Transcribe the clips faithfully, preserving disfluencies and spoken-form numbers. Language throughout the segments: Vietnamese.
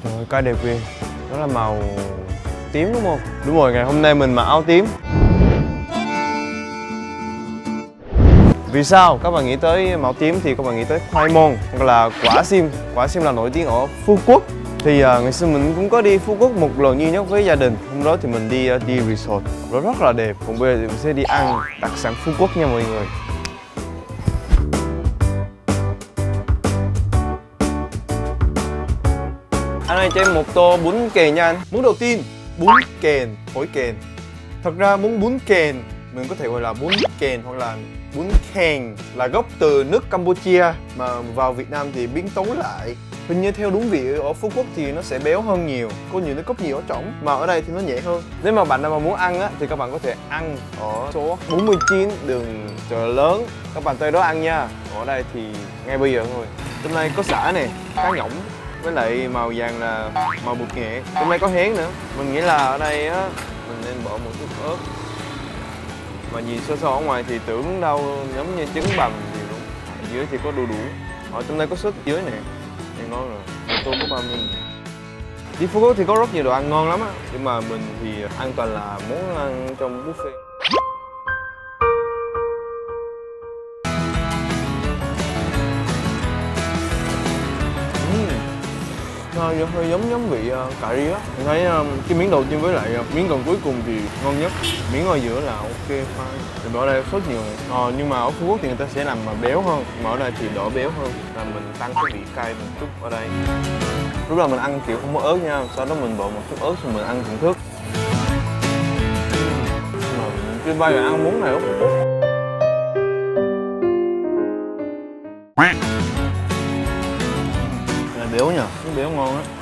Trời ơi, cái đẹp ghê. Đó là màu tím đúng không? Đúng rồi, ngày hôm nay mình mặc áo tím. Vì sao các bạn nghĩ tới màu tím thì các bạn nghĩ tới khoai môn hoặc là quả sim. Quả sim là nổi tiếng ở Phú Quốc. Thì uh, ngày xưa mình cũng có đi Phú Quốc một lần duy nhất với gia đình. Hôm đó thì mình đi uh, đi resort, nó rất là đẹp. Còn bây giờ thì mình sẽ đi ăn đặc sản Phú Quốc nha mọi người. Anh ơi cho em một tô bún kèn nha anh. Món đầu tiên, bún kèn, phổi kèn. Thật ra món bún kèn mình có thể gọi là bún kèn hoặc là bún kèn, là gốc từ nước Campuchia mà vào Việt Nam thì biến tấu lại. Hình như theo đúng vị ở Phú Quốc thì nó sẽ béo hơn nhiều, có nhiều nước cốt nhiều ở trỏng, mà ở đây thì nó nhẹ hơn. Nếu mà bạn nào mà muốn ăn á thì các bạn có thể ăn ở số bốn mươi chín đường Chợ Lớn, các bạn tới đó ăn nha. Ở đây thì ngay bây giờ thôi. Hôm nay có sả nè, cá nhỗng, với lại màu vàng là màu bột nghệ. Hôm nay có hến nữa. Mình nghĩ là ở đây á mình nên bỏ một chút ớt. Mà nhìn sơ sơ ở ngoài thì tưởng đâu giống như trứng bằm thì đúng. Ở dưới thì có đu đủ. Ở trong đây có sốt dưới nè. Thì ngon rồi. Một tô có ba mươi. Đi Phú Quốc thì có rất nhiều đồ ăn ngon lắm á. Nhưng mà mình thì ăn toàn là món ăn trong buffet. Hơi, hơi giống giống vị uh, cà ri á. Mình thấy um, cái miếng đầu tiên với lại uh, miếng gần cuối cùng thì ngon nhất. Miếng ở giữa là ok fine. Thì ở đây sốt nhiều này. Ờ, nhưng mà ở Phú Quốc thì người ta sẽ làm mà béo hơn, mà ở đây thì đỡ béo hơn. Là mình tăng cái vị cay một chút ở đây. Lúc là mình ăn kiểu không có ớt nha, sau đó mình bỏ một chút ớt rồi mình ăn thưởng thức. Mà mình chưa bao giờ ăn món này ở Phú Quốc. Béo nhờ, nó béo ngon á.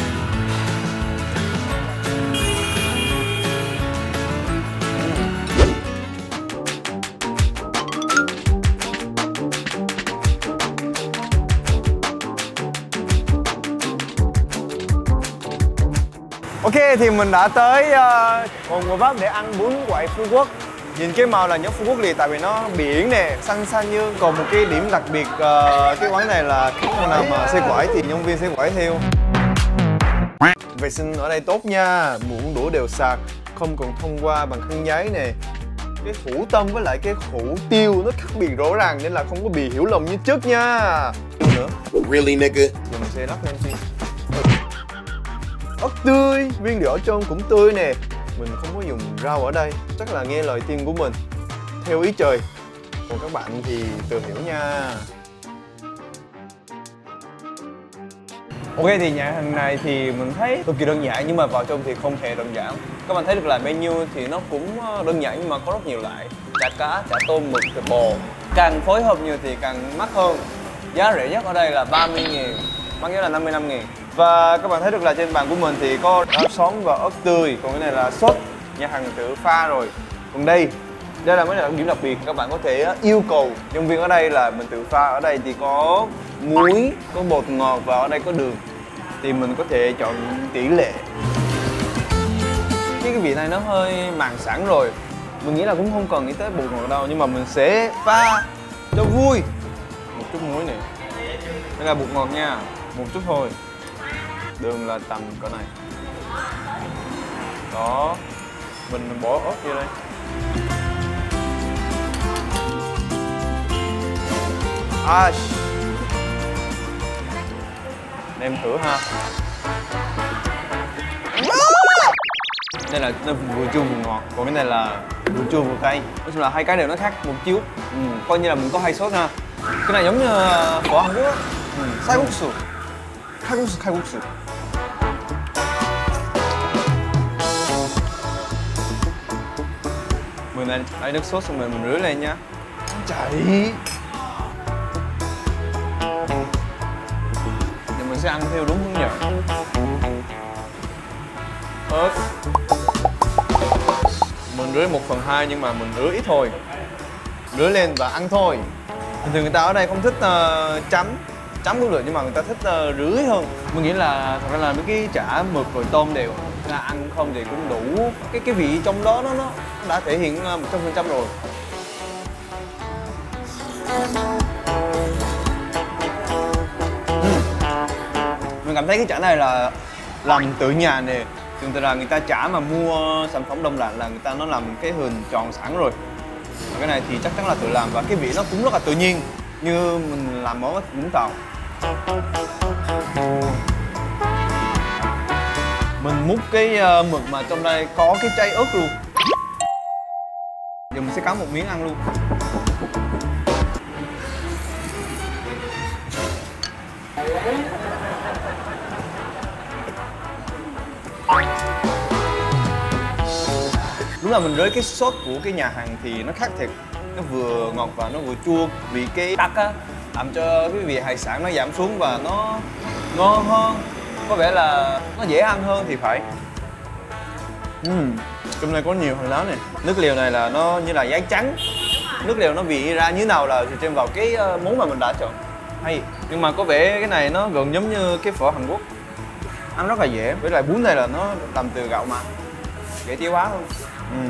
Ok thì mình đã tới uh, Cồn Gò Vấp để ăn bún quậy Phú Quốc. Nhìn cái màu là nhớ Phú Quốc liền tại vì nó biển nè, xanh xanh như. Còn một cái điểm đặc biệt uh, cái quán này là khi nào mà xe quẩy thì nhân viên sẽ quẩy theo. Vệ sinh ở đây tốt nha, muỗng đũa đều sạch, không cần thông qua bằng khăn giấy nè. Cái hủ tôm với lại cái hủ tiêu nó khác biệt rõ ràng nên là không có bị hiểu lầm như trước nha. Nữa. Really nigga? Giờ mình sẽ lắc lên xin. Ớt tươi, viên đỏ trơn cũng tươi nè. Mình không có dùng rau ở đây, chắc là nghe lời tiên của mình. Theo ý trời. Còn các bạn thì tự hiểu nha. Ok thì nhà hàng này thì mình thấy cực kỳ đơn giản nhưng mà vào trong thì không hề đơn giản. Các bạn thấy được là menu thì nó cũng đơn giản nhưng mà có rất nhiều loại. Chả cá, chả tôm, mực, thịt bò. Càng phối hợp nhiều thì càng mắc hơn. Giá rẻ nhất ở đây là ba mươi nghìn, mắc nhất là năm mươi lăm nghìn. Và các bạn thấy được là trên bàn của mình thì có rau sống và ớt tươi. Còn cái này là sốt nhà hàng tự pha rồi. Còn đây, đây là mấy đặc điểm đặc biệt. Các bạn có thể yêu cầu nhân viên ở đây là mình tự pha. Ở đây thì có muối, có bột ngọt và ở đây có đường. Thì mình có thể chọn tỷ lệ. Cái cái vị này nó hơi mặn sẵn rồi. Mình nghĩ là cũng không cần nghĩ tới bột ngọt đâu. Nhưng mà mình sẽ pha cho vui. Một chút muối này. Đây là bột ngọt nha. Một chút thôi. Đường là tầm cỡ này. Đó. Mình bỏ ớt vô đây. À. Đem thử ha. Đây là nó vừa chua vừa ngọt, còn cái này là vừa chua vừa cay. Nói chung là hai cái đều nó khác một chiếu. Ừ, coi như là mình có hai sốt ha. Cái này giống như phở Hàn Quốc á. Ừ, 쌀국수. 칼국수, 칼국수. Mình này lấy nước sốt xong rồi mình rưới lên nha. Chảy. Thì mình sẽ ăn theo đúng hướng dẫn. Ớt. Mình rưới một phần hai nhưng mà mình rưới ít thôi. Rưới lên và ăn thôi. Bình thường người ta ở đây không thích uh, chấm. Chấm cũng được nhưng mà người ta thích uh, rưới hơn. Mình nghĩ là thật ra là mấy cái chả mực rồi tôm đều là ăn không thì cũng đủ. Cái cái vị trong đó nó nó đã thể hiện một trăm phần trăm rồi. Mình cảm thấy cái chả này là làm tự nhà nè. Thường thường là người ta chả mà mua sản phẩm đông lạnh là người ta nó làm cái hình tròn sẵn rồi. Và cái này thì chắc chắn là tự làm và cái vị nó cũng rất là tự nhiên như mình làm món ở Vũng Tàu. Mình múc cái uh, mực mà trong đây có cái trái ớt luôn. Giờ mình sẽ cắn một miếng ăn luôn. Đúng là mình rới cái sốt của cái nhà hàng thì nó khác thiệt. Nó vừa ngọt và nó vừa chua. Vì cái tắc á làm cho cái vị hải sản nó giảm xuống và nó ngon hơn. Có vẻ là nó dễ ăn hơn thì phải. uhm, Trong này có nhiều hành lá này. Nước lèo này là nó như là giấy trắng. Nước lèo nó vị ra như nào là thì thêm vào cái món mà mình đã chọn. Hay. Nhưng mà có vẻ cái này nó gần giống như cái phở Hàn Quốc. Ăn rất là dễ. Với lại bún này là nó làm từ gạo mà dễ tiêu hóa hơn. uhm.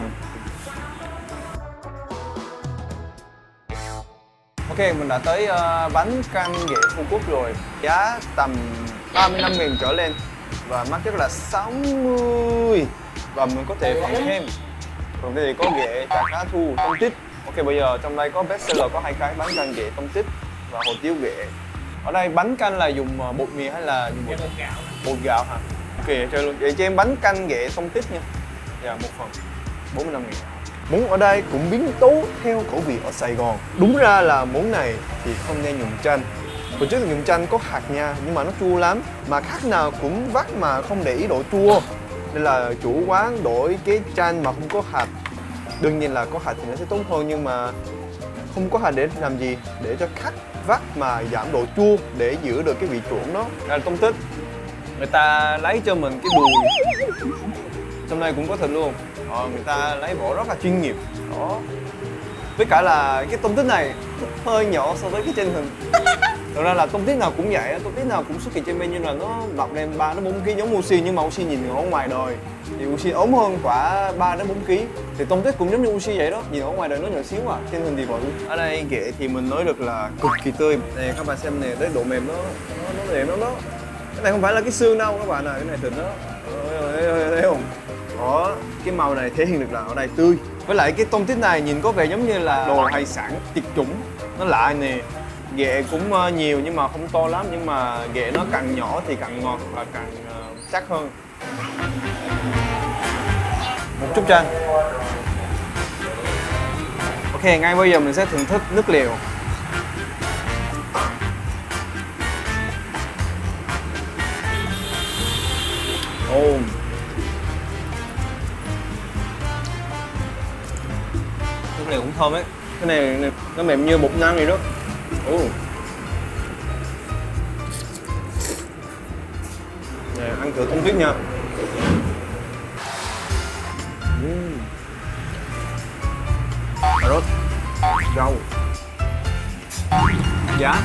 Ok, mình đã tới uh, bánh canh ghẹ Phú Quốc rồi. Giá tầm ba mươi lăm nghìn trở lên. Và mắc rất là sáu mươi. Và mình có thể phần thêm. Còn đây thì có ghẹ chả cá thu, tôm tít. Ok, bây giờ trong đây có best seller có hai cái bánh canh ghẹ tôm tít và hủ tiếu ghẹ. Ở đây bánh canh là dùng bột mì hay là dùng bột, bột gạo? Bột gạo hả? Ok, chơi luôn. Vậy cho em bánh canh ghẹ tôm tít nha. Dạ, một phần bốn mươi lăm nghìn. Món ở đây cũng biến tấu theo khẩu vị ở Sài Gòn. Đúng ra là món này thì không nên dùng chanh. Hồi trước dùng chanh có hạt nha, nhưng mà nó chua lắm. Mà khác nào cũng vắt mà không để ý độ chua. Nên là chủ quán đổi cái chanh mà không có hạt. Đương nhiên là có hạt thì nó sẽ tốt hơn, nhưng mà không có hạt để làm gì? Để cho khách vắt mà giảm độ chua để giữ được cái vị chuẩn đó. Đây là tôm tít. Người ta lấy cho mình cái đùi. Trong đây cũng có thịt luôn. Ờ, người ta lấy vỏ rất là chuyên nghiệp. Đó. Với cả là cái tôm tít này hơi nhỏ so với cái trên hình. Thật ra là tôm tít nào cũng vậy, tôm tít nào cũng xuất hiện trên menu là nó mập lên ba đến bốn ki giống Ushi, nhưng mà Ushi nhìn ở ngoài đời thì Ushi ốm hơn quả ba đến bốn ki. Thì tôm tít cũng giống như Ushi vậy đó, nhìn ở ngoài đời nó nhỏ xíu à, trên hình thì bự. Ở đây ghẹ thì mình nói được là cực kỳ tươi. Nè các bạn xem nè, cái độ mềm nó nó, nó mềm lắm đó. Cái này không phải là cái xương đâu các bạn à, cái này thịt đó. Thấy không? Đó, cái màu này thể hiện được là ở đây tươi. Với lại cái tôm tít này nhìn có vẻ giống như là đồ hải sản tiệt chủng. Nó lạ nè. Ghẹ cũng nhiều nhưng mà không to lắm, nhưng mà ghẹ nó càng nhỏ thì càng ngọt và càng uh, chắc hơn. Một chút chanh. Ok, ngay bây giờ mình sẽ thưởng thức nước lèo. Oh. Nước lèo cũng thơm ấy. Cái này nó mềm như bột năng vậy đó. Ồ. Nè, ăn thử tôm tít nha. uhm. Cà rốt, rau, giá.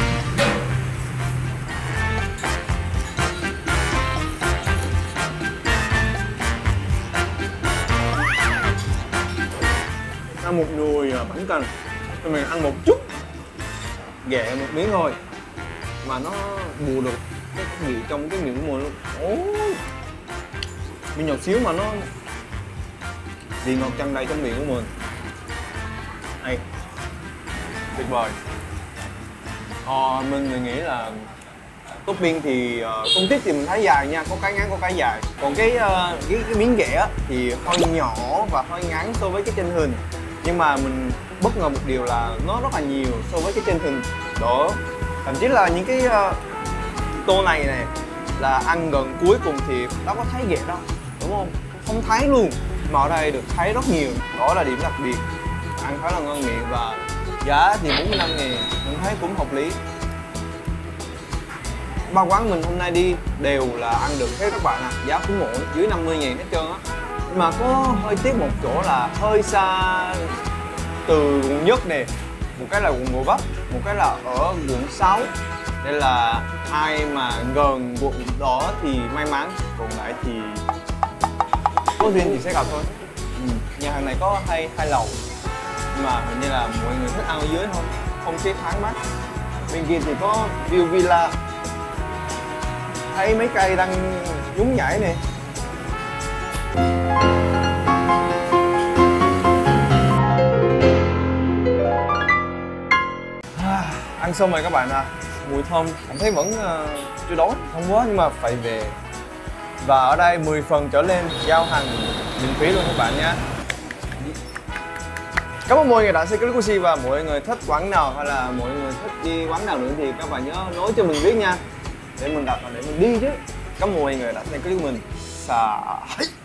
Ăn một nồi bánh canh, cho mình ăn một chút ghẹ một miếng thôi mà nó bù được cái vị trong cái miệng của mình luôn. Ôi, miếng nhỏ xíu mà nó vị ngọt tràn đầy trong miệng của mình. Hay, tuyệt vời. Ờ, mình nghĩ là topping thì uh, tôm tít thì mình thấy dài nha, có cái ngắn có cái dài. Còn cái uh, cái, cái miếng ghẹ thì hơi nhỏ và hơi ngắn so với cái trên hình. Nhưng mà mình bất ngờ một điều là nó rất là nhiều so với cái trên hình đó. Thậm chí là những cái uh, tô này này là ăn gần cuối cùng thì đâu có thấy ghẹ đâu, đúng không? Không thấy luôn. Mà ở đây được thấy rất nhiều, đó là điểm đặc biệt. Ăn khá là ngon miệng và giá thì bốn mươi lăm nghìn, mình thấy cũng hợp lý. Ba quán mình hôm nay đi đều là ăn được hết các bạn ạ. À. Giá cũng ổn, dưới năm mươi nghìn hết trơn á. Mà có hơi tiếc một chỗ là hơi xa từ quận Nhất nè, một cái là quận Gò Vấp, một cái là ở quận sáu. Nên là ai mà gần quận đó thì may mắn, còn lại thì có duyên thì sẽ gặp thôi. Ừ. Nhà hàng này có hai hai lầu, mà hình như là mọi người thích ăn ở dưới không, không xếp thoáng mắt. Bên kia thì có view villa. thấy mấy cây đang nhún nhảy nè. Ăn xong rồi các bạn à, mùi thơm cảm thấy vẫn uh, chưa đói, không quá nhưng mà phải về. Và ở đây mười phần trở lên giao hàng miễn phí luôn các bạn nhé. Cảm ơn mọi người đã xem clip của Si, và mọi người thích quán nào hay là mọi người thích đi quán nào nữa thì các bạn nhớ nói cho mình biết nha, để mình đặt và để mình đi chứ. Cảm ơn mọi người đã xem clip của mình. Xà